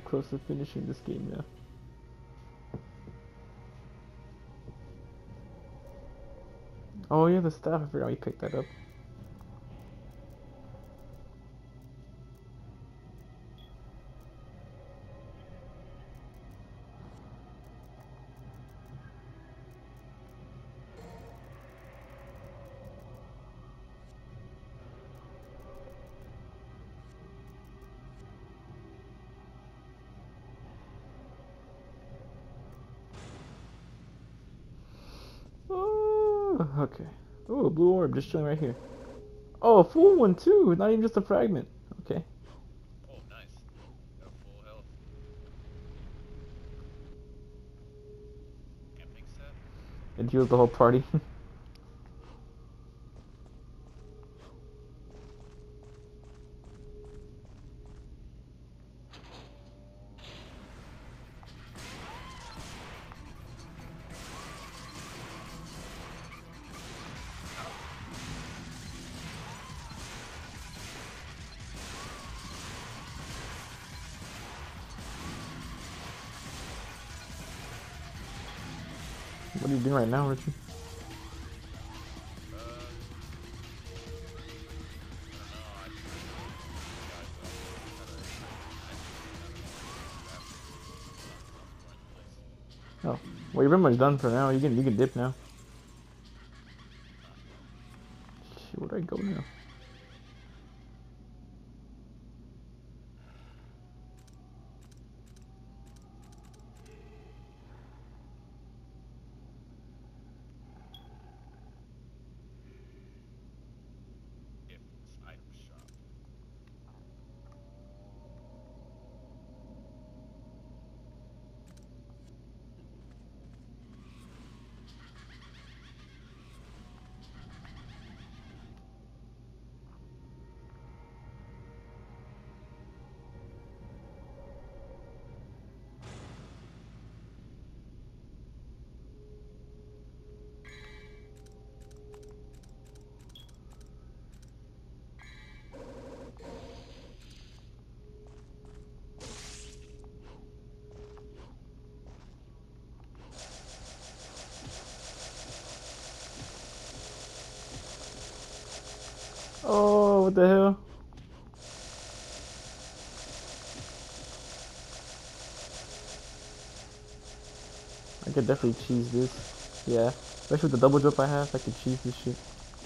close to finishing this game now. Oh yeah, the staff. I forgot we picked that up. Oh, okay. Oh, blue orb just chilling right here. Oh, a full one too. Not even just a fragment. Okay. Oh, nice. Got full health. Epic set. It heals the whole party. What are you doing right now, Richard? I don't know. I just guys Oh, well, you're pretty much done for now. You can dip now. Shit, where do I go now? Gifts item shop. Oh, what the hell? I could definitely cheese this. Yeah, especially with the double jump I have, I could cheese this shit.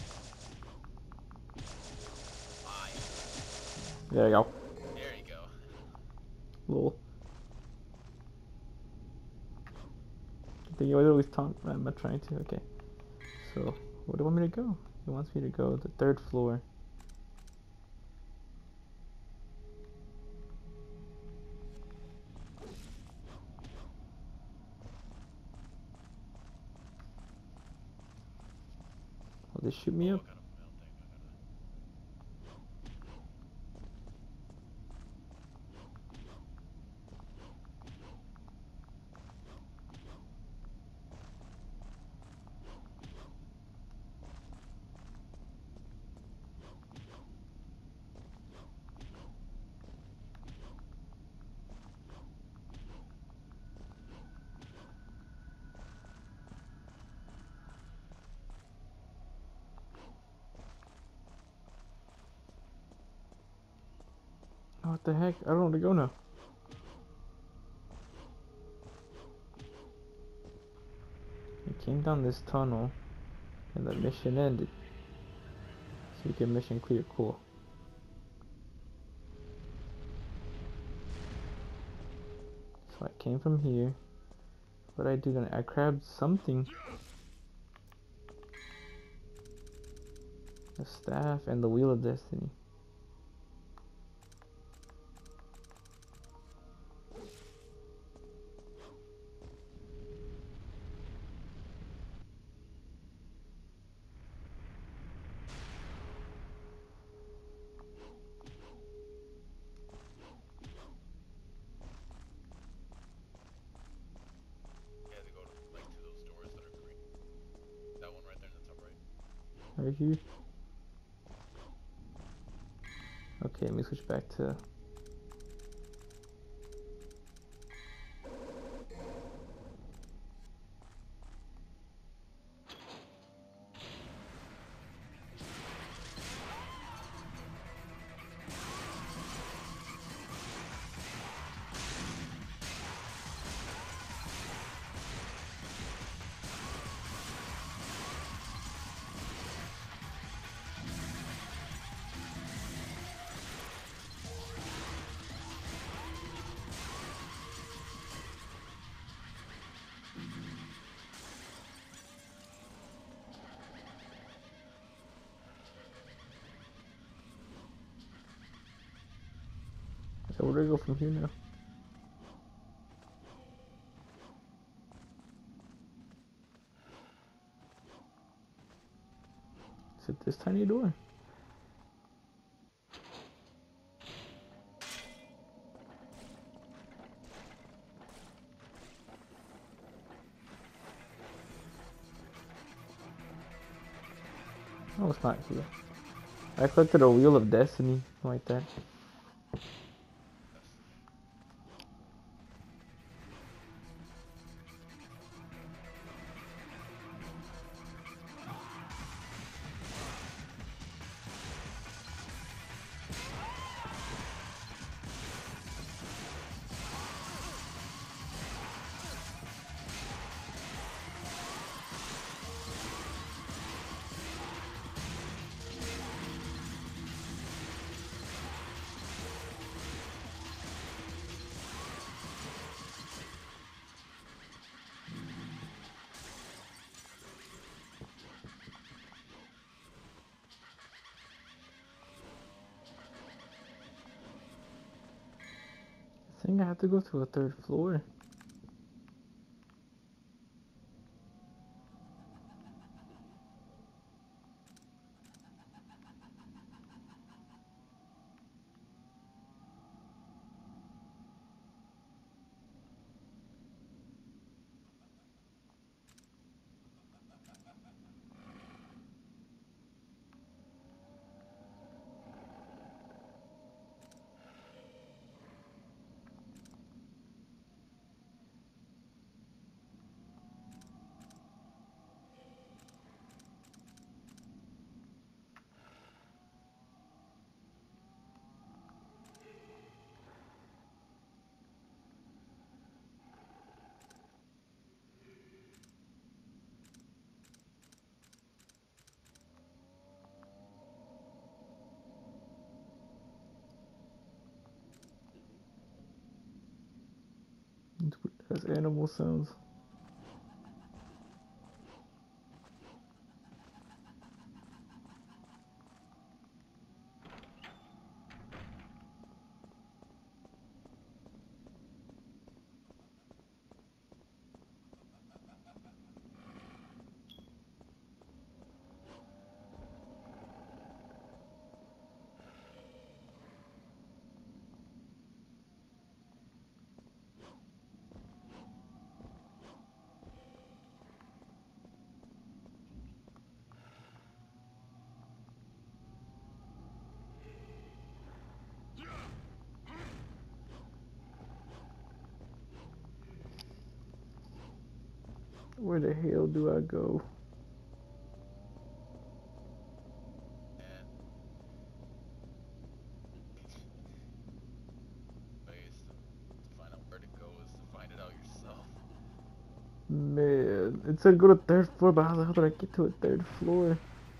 Fire. There you go. There you go. Lol. I think you always taunt. I'm not trying to. Okay. So, where do you want me to go? He wants me to go to the third floor. Will they shoot me Oh, up? what kind of mail thing? I gotta. Oh, what the heck? I don't know where to go now. I came down this tunnel, and the mission ended. So you get mission clear. Cool. So I came from here. What did I do then? I grabbed something. A staff and the wheel of destiny. You have to go to like to those doors that are green. That one right there in the top right. Right here. Okay, let me switch back to So where do I go from here now? Is it this tiny door? No, it's not here. I collected a Wheel of Destiny, like that. I think I have to go to a third floor. That's animal sounds. Where the hell do I go? And ways to find out where to go is to find it out yourself. Man, it said go to third floor, but how the hell did I get to a third floor?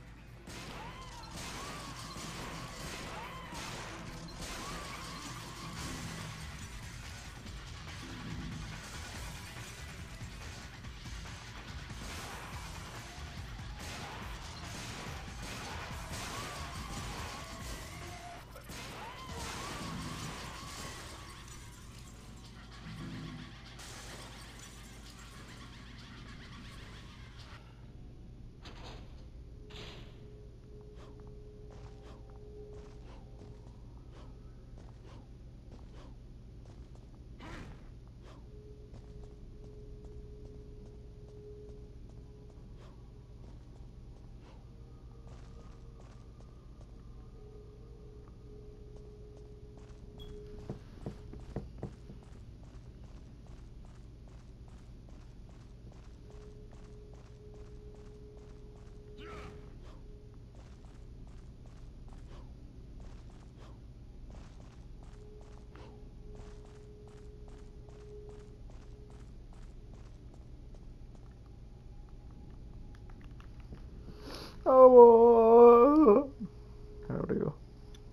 Oh, how do I go?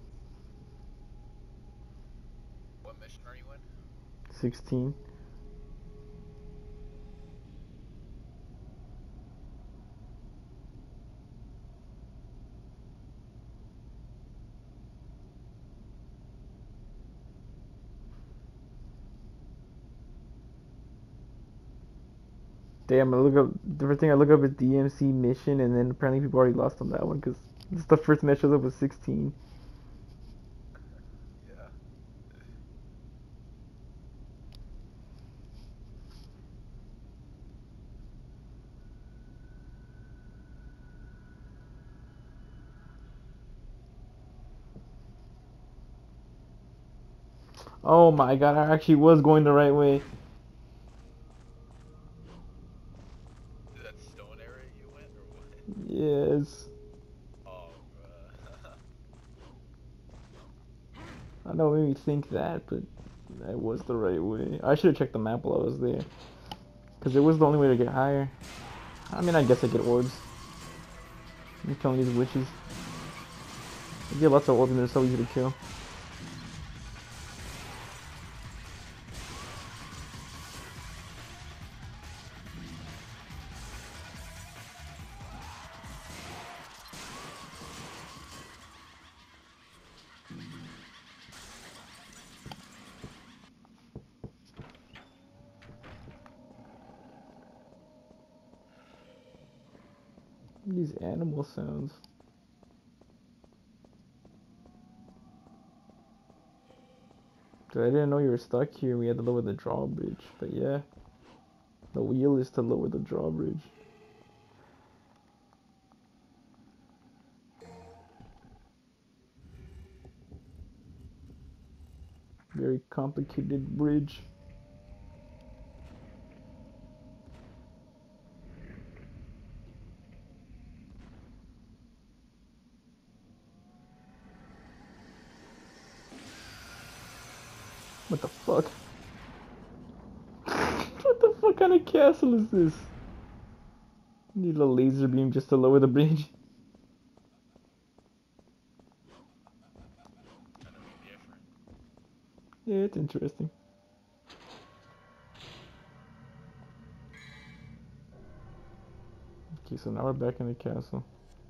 What mission are you in? 16. Damn, I look up the first thing I look up is DMC mission, and then apparently people already lost on that one because it's the first match shows up with 16. Yeah. Oh my god, I actually was going the right way. Is that stone area you went or what? Yes. Oh, bruh. I know it made me think that, but that was the right way. I should have checked the map while I was there. Because it was the only way to get higher. I mean, I guess I get orbs. I'm killing these witches. You get lots of orbs and they're so easy to kill. These animal sounds. Dude, I didn't know you were stuck here. We had to lower the drawbridge. But yeah, the wheel is to lower the drawbridge. Very complicated bridge. What the fuck? What the fuck kind of castle is this? Need a laser beam just to lower the bridge. I know you're different. Yeah, it's interesting. Okay, so now we're back in the castle.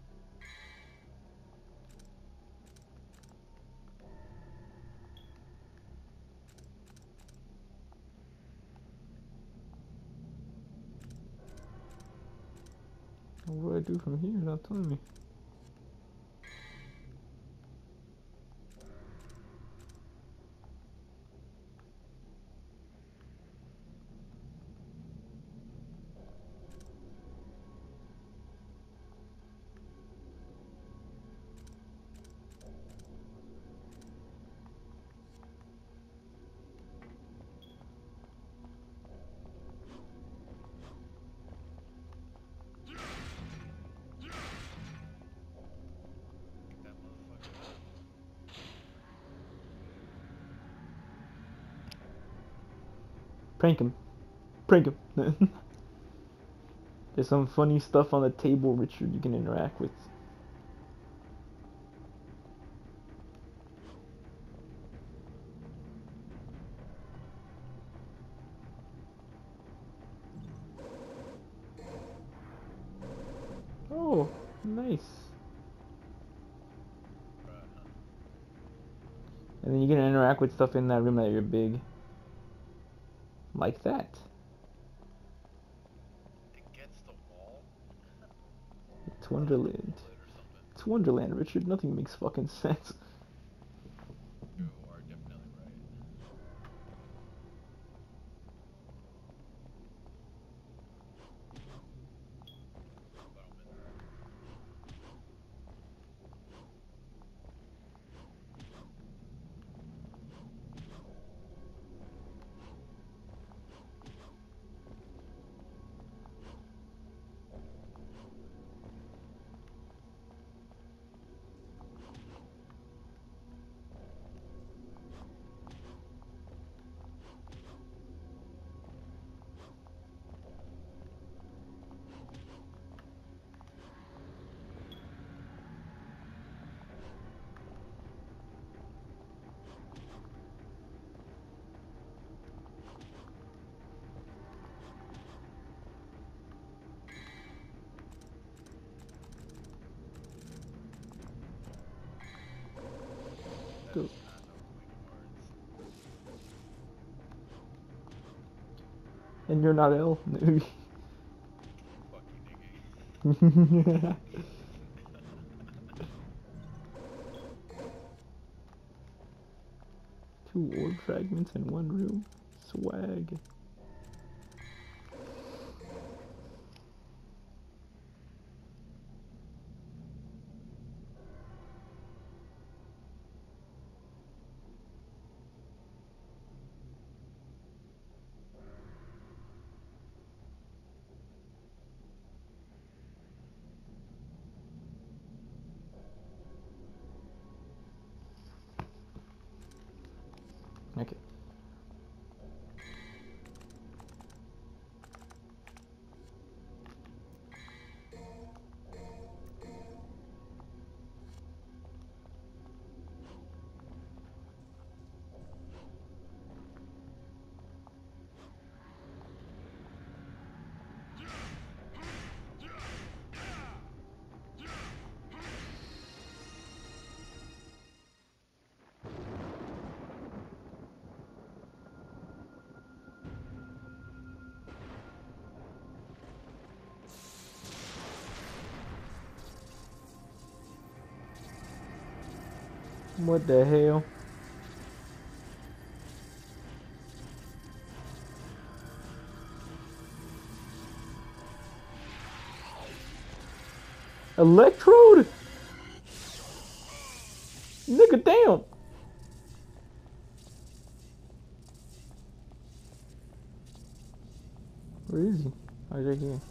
What do I do from here? Not telling me. Pick that motherfucker up. Prank him. Prank him. There's some funny stuff on the table, Richard, you can interact with. Oh, nice. Bruh, huh? And then you can interact with stuff in that room that you're big. Like that. Against the wall? It's Thought it was a Wonderland. bullet or something. It's Wonderland, Richard. Nothing makes fucking sense. You are definitely right. But I'm in. That Dude. is not no quick parts. And you're not ill. Two orb fragments in one room. Swag. Okay. What the hell? Electrode? Nigga, damn. Where is he? Oh, he's right here.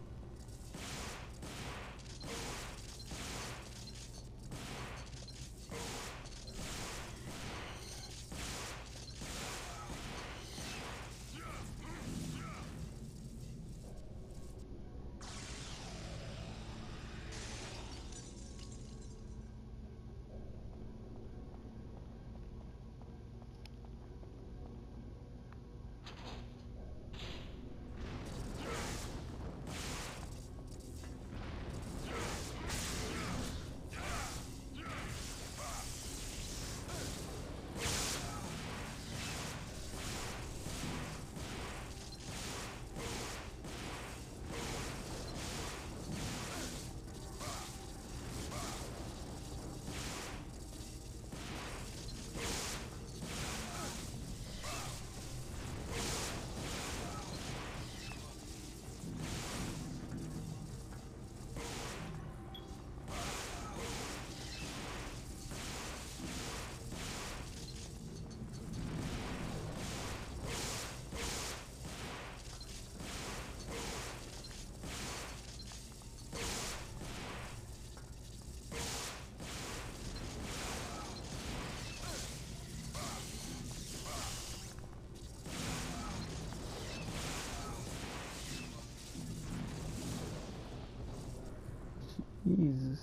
Jesus.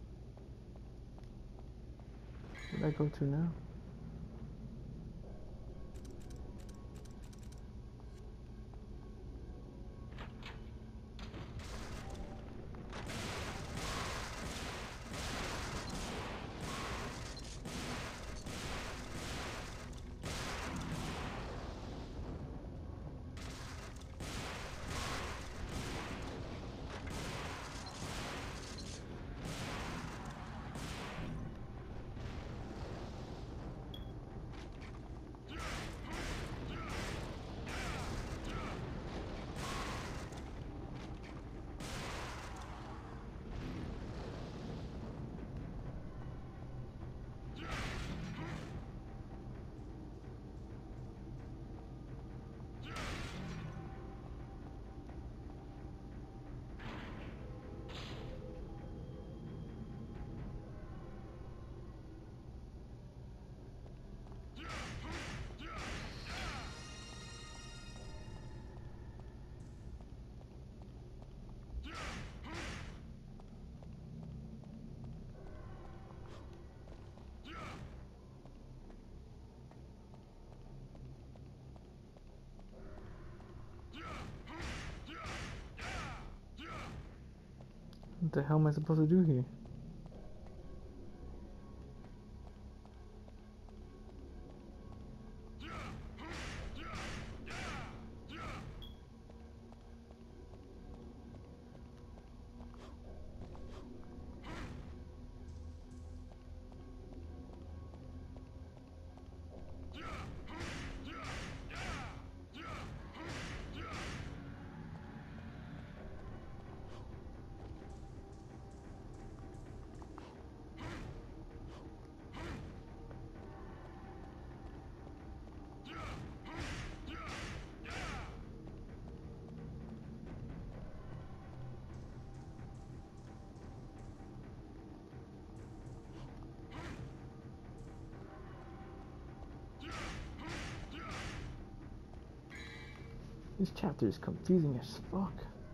Where'd I go to now? What the hell am I supposed to do here? This chapter is confusing as fuck.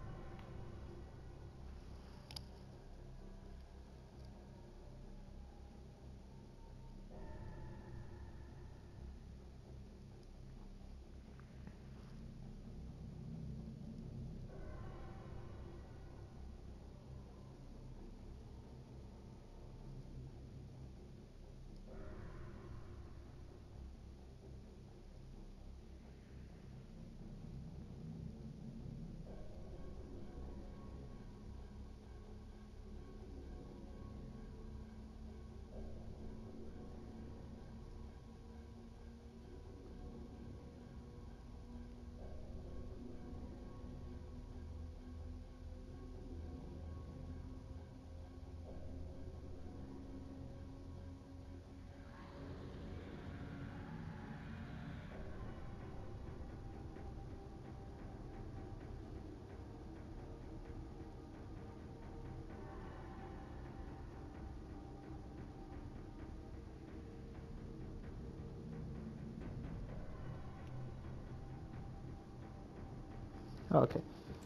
Okay.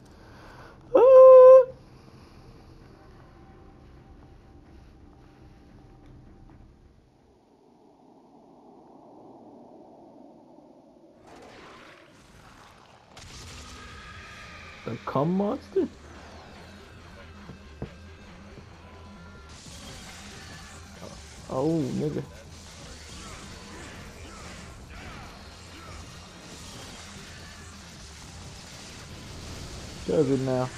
The cum monster? Oh, nigga. Does it now?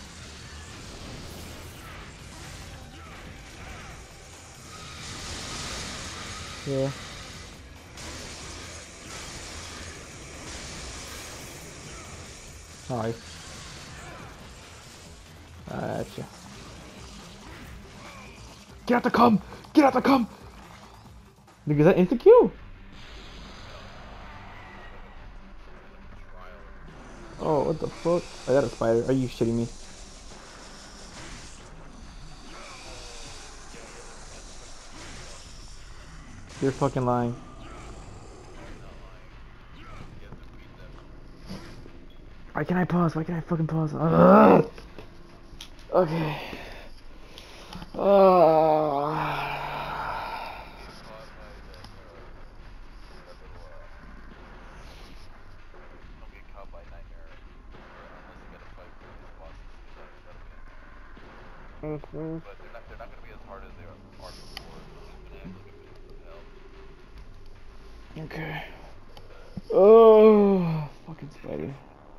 Yeah. Nice. Gotcha. Get out the cum! Get out the cum! Nigga, is that insta-kill? Oh, what the fuck? I got a spider. Are you shitting me? You're fucking lying. Why can't I pause? Why can't I fucking pause? Ugh! Okay. Mm-hmm. But they're not gonna be as hard as they are before. Just gonna have a little bit of help. Okay. Oh, fucking spider.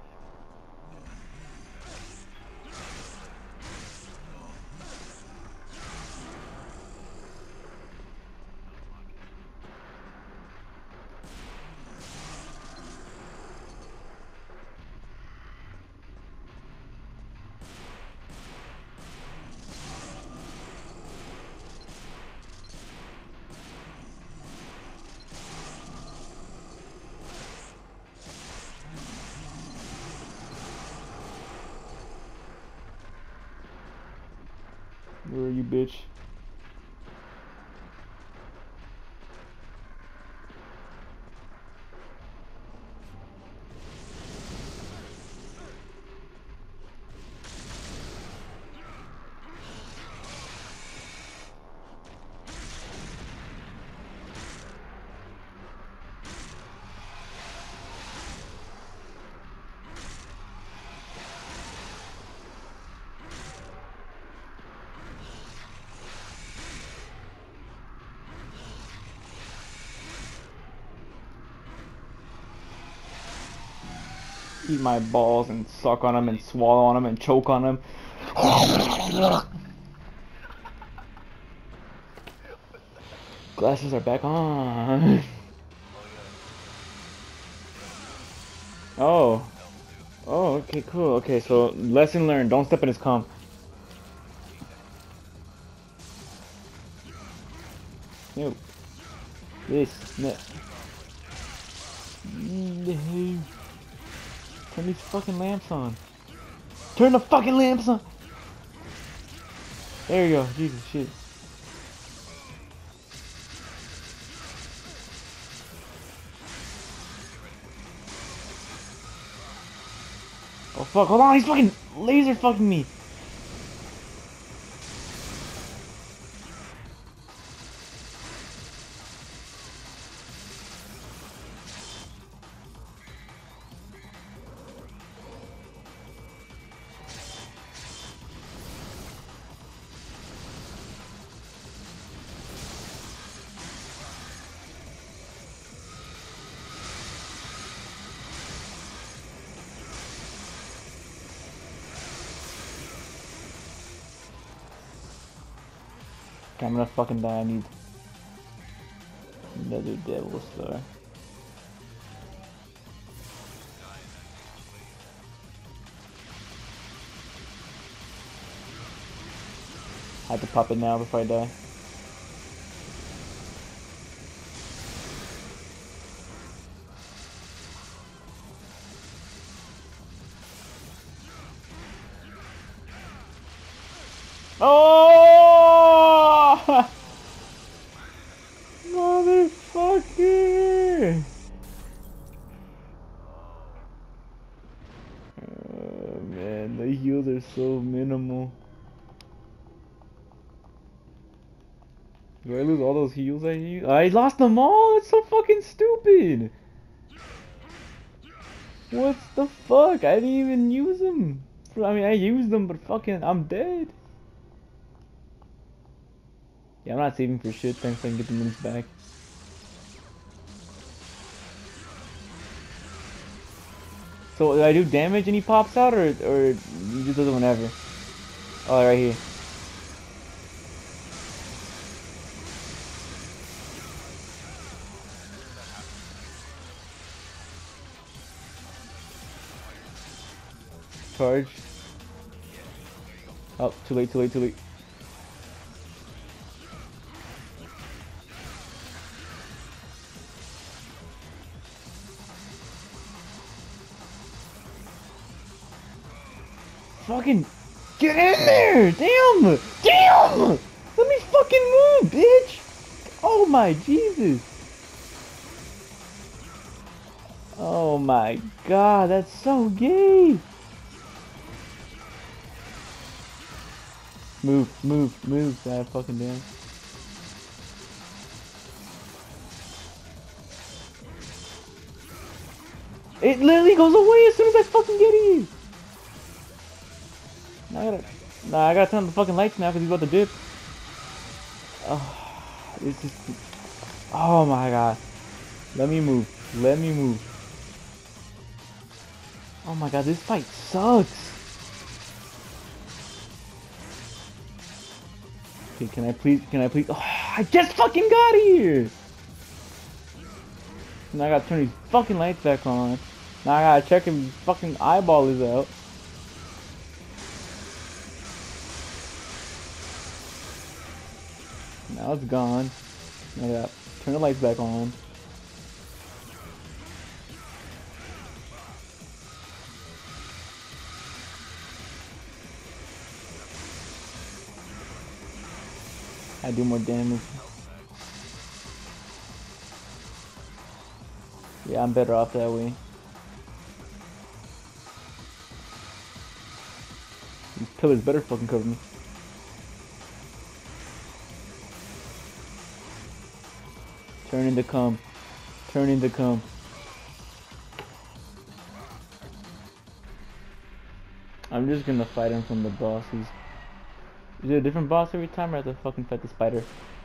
Where are you, bitch? Eat my balls and suck on them and swallow on them and choke on them. Glasses are back on. Oh. Oh, okay, cool. Okay, so lesson learned. Don't step in his cum. Ew. This. No. Turn these fucking lamps on. Turn the fucking lamps on. There you go. Jesus shit. Oh fuck, hold on, he's fucking laser fucking me. Okay, I'm gonna fucking die. I need another devil star. I have to pop it now before I die. Oh! Motherfucker! Oh man, the heals are so minimal. Do I lose all those heals I used? I lost them all! It's so fucking stupid! What the fuck? I didn't even use them! I mean, I used them, but fucking, I'm dead. Yeah, I'm not saving for shit. Thanks, I can get the minutes back. So, do I do damage and he pops out, or he just does it whenever? Oh, right here. Charge. Oh, too late, too late, too late. Fucking get in there! Damn! Damn! Let me fucking move, bitch! Oh my Jesus! Oh my god, that's so gay! Move, move, move, that fucking damn. It literally goes away as soon as I fucking get you! I gotta turn on the fucking lights now because he's about to dip. Oh, it's just... Oh my god. Let me move. Let me move. Oh my god, this fight sucks. Okay, can I please, oh, I just fucking got here! Now I gotta turn these fucking lights back on. Now I gotta check if his fucking eyeball is out. Now it's gone. Now I gotta turn the lights back on. I do more damage. Yeah, I'm better off that way. These pillars better fucking cover me. Turn into cum. Turn into cum. I'm just gonna fight him from the bosses. Is it a different boss every time, or I have to fucking fight the spider?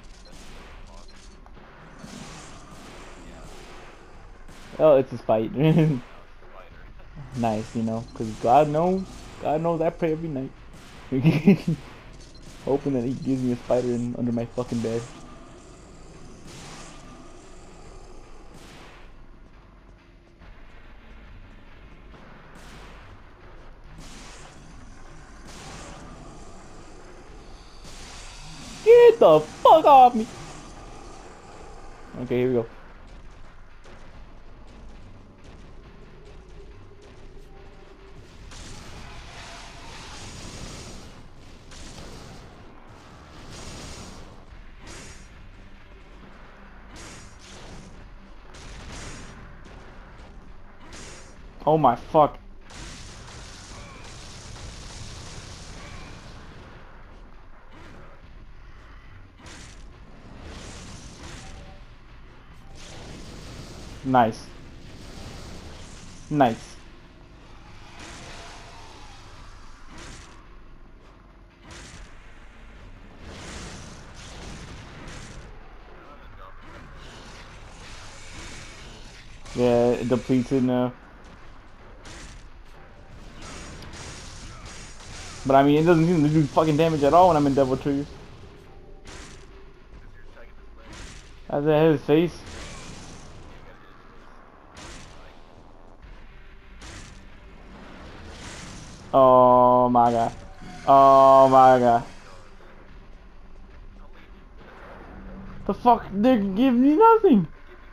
Oh, it's a spider. Nice, you know, because God knows I pray every night. Hoping that he gives me a spider under my fucking bed. Get the fuck off me! Okay, here we go. Oh my fuck. Nice. Nice. Yeah, it depletes it now. But I mean, it doesn't seem to do fucking damage at all when I'm in Devil Triggers. As I hit his face. Oh my god. Oh my god. The fuck? They give me nothing.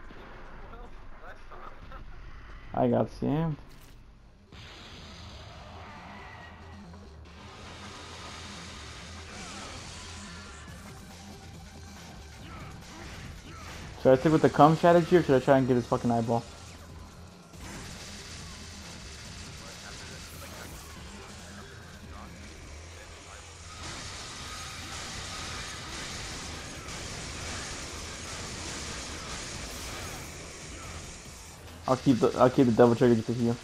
I got scammed. Should I stick with the cum strategy or should I try and get his fucking eyeball? I'll keep the Devil Trigger just to heal.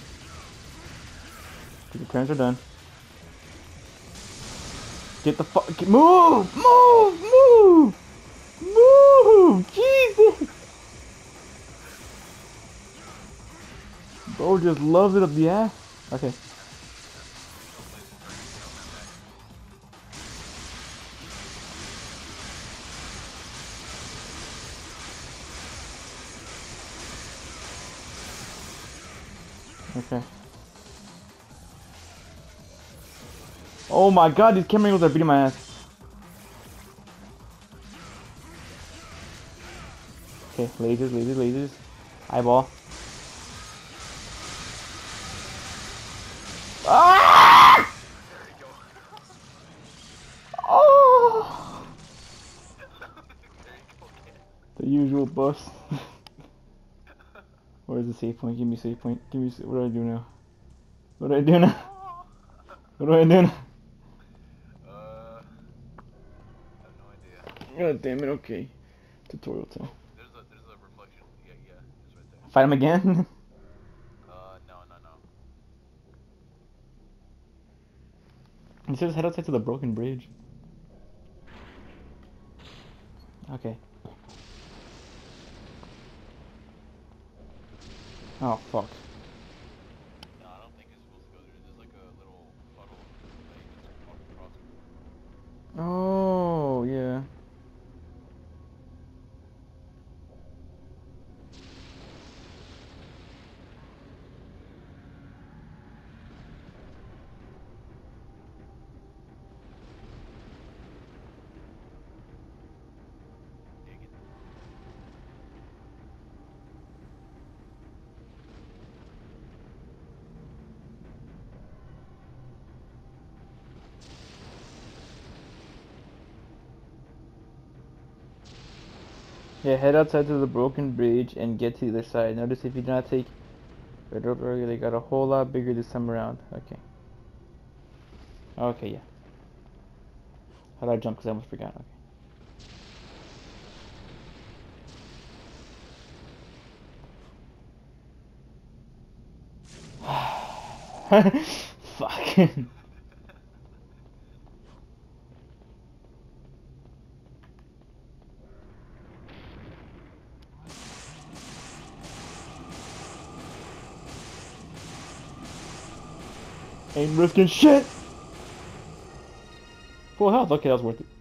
The turns are done. Get the fuck move! Move! Move! Move! Jesus! Bro just loves it up the ass. Okay. Okay. Oh my god, these camera angles are beating my ass. Okay, lasers, lasers, lasers. Eyeball. Ah! Oh! The usual bust. Where's the save point? Give me a save point. Give me. What do I do now? What do I do now? What do I do now? I have no idea. God damn it. Okay. Tutorial time. There's a reflection. Yeah, it's right there. Fight him again? No. He says head outside to the broken bridge. Okay. Oh fuck. No, I don't think it's supposed to go there. There's like a little puddle that you just walk across. Oh yeah. Dig it. Yeah, head outside to the broken bridge and get to the other side. Notice if you do not take Red Road earlier, they got a whole lot bigger this time around. Okay. Okay, yeah. How did I jump? Because I almost forgot. Okay. Fuck. Ain't risking shit. Full health. Okay, that was worth it.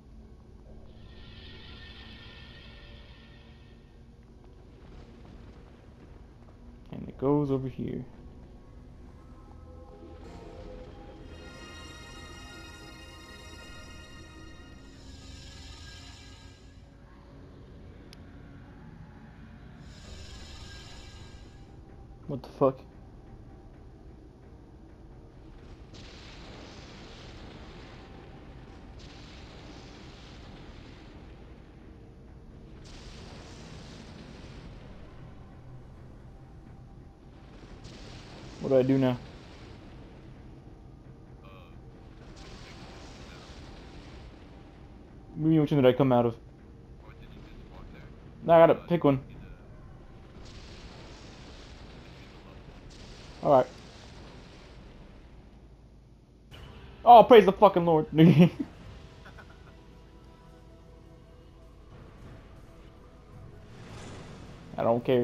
And it goes over here. What the fuck? What do I do now? Which one did I come out of? Or did you just walk there? Now I gotta pick one. Alright. Oh, praise the fucking Lord. I don't care.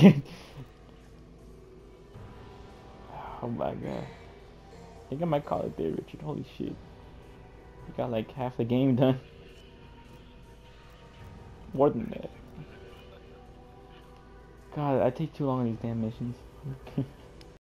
Oh my god. I think I might call it there, Richard. Holy shit. You got like half the game done. More than that. God, I take too long on these damn missions.